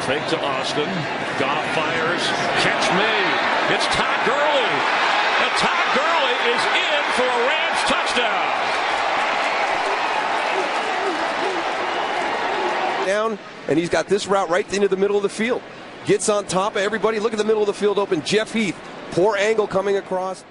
Fake to Austin. Goff fires. Catch made. It's Todd Gurley. And Todd Gurley is in for a Rams touchdown. Down, and he's got this route right into the middle of the field. Gets on top of everybody. Look at the middle of the field open. Jeff Heath. Poor angle coming across.